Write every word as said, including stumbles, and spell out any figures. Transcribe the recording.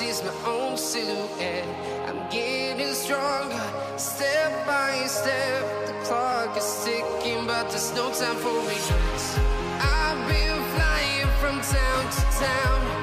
sees my own silhouette. I'm getting stronger, step by step. The clock is ticking, but there's no time for regrets. I've been flying from town to town,